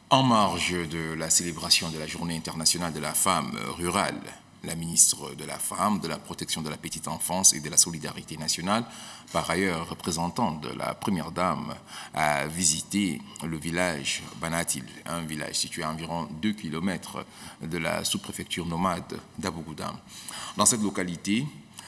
En marge de la célébration de la Journée internationale de la femme rurale, la ministre de la Femme, de la Protection de la Petite Enfance et de la Solidarité nationale, par ailleurs représentante de la Première Dame, a visité le village Banatil, un village situé à environ 2 km de la sous-préfecture nomade d'Abougoudam. Dans cette localité,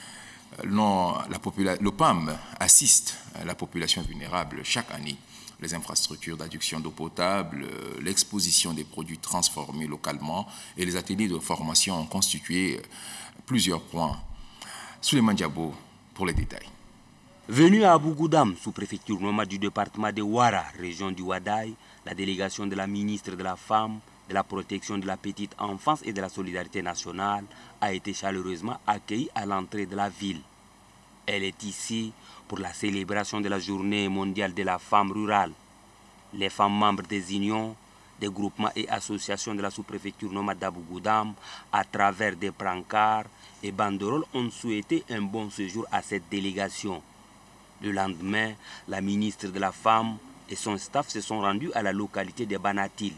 le PAM assiste la population vulnérable chaque année. Les infrastructures d'adduction d'eau potable, l'exposition des produits transformés localement et les ateliers de formation ont constitué plusieurs points. Souleymane Diabo pour les détails. Venu à Abougoudam, sous-préfecture nomade du département de Ouara, région du Ouadaï, la délégation de la ministre de la Femme, de la Protection de la Petite Enfance et de la Solidarité nationale a été chaleureusement accueillie à l'entrée de la ville. Elle est ici pour la célébration de la Journée mondiale de la femme rurale. Les femmes membres des unions, des groupements et associations de la sous-préfecture nomade d'Abougoudam, à travers des brancards et banderoles, ont souhaité un bon séjour à cette délégation. Le lendemain, la ministre de la Femme et son staff se sont rendus à la localité de Banatil.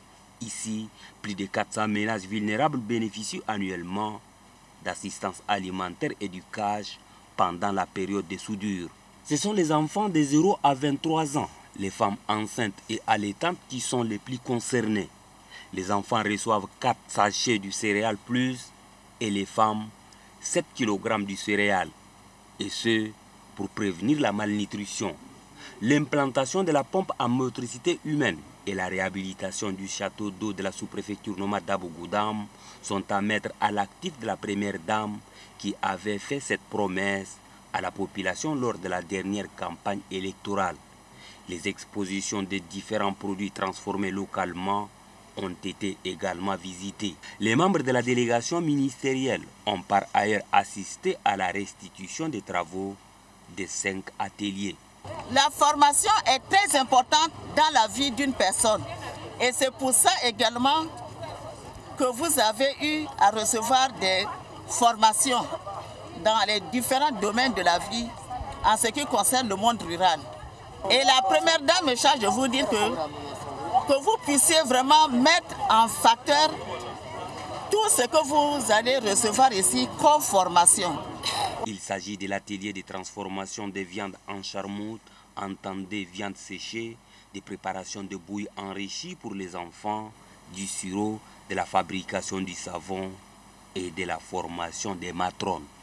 Ici, plus de 400 ménages vulnérables bénéficient annuellement d'assistance alimentaire et du CAGE pendant la période de soudure. Ce sont les enfants de 0 à 23 ans, les femmes enceintes et allaitantes qui sont les plus concernés. Les enfants reçoivent 4 sachets du céréal plus et les femmes 7 kg du céréal. Et ce, pour prévenir la malnutrition. L'implantation de la pompe à motricité humaine et la réhabilitation du château d'eau de la sous-préfecture nomade d'Abougoudam sont à mettre à l'actif de la première dame qui avait fait cette promesse à la population lors de la dernière campagne électorale. Les expositions des différents produits transformés localement ont été également visitées. Les membres de la délégation ministérielle ont par ailleurs assisté à la restitution des travaux des 5 ateliers. La formation est très importante dans la vie d'une personne et c'est pour ça également que vous avez eu à recevoir des formations dans les différents domaines de la vie en ce qui concerne le monde rural. Et la première dame me charge de vous dire que vous puissiez vraiment mettre en facteur tout ce que vous allez recevoir ici comme formation. Il s'agit de l'atelier de transformation des viandes en charmoute, entendez viande séchée, des préparations de bouillie enrichies pour les enfants, du sirop, de la fabrication du savon et de la formation des matrones.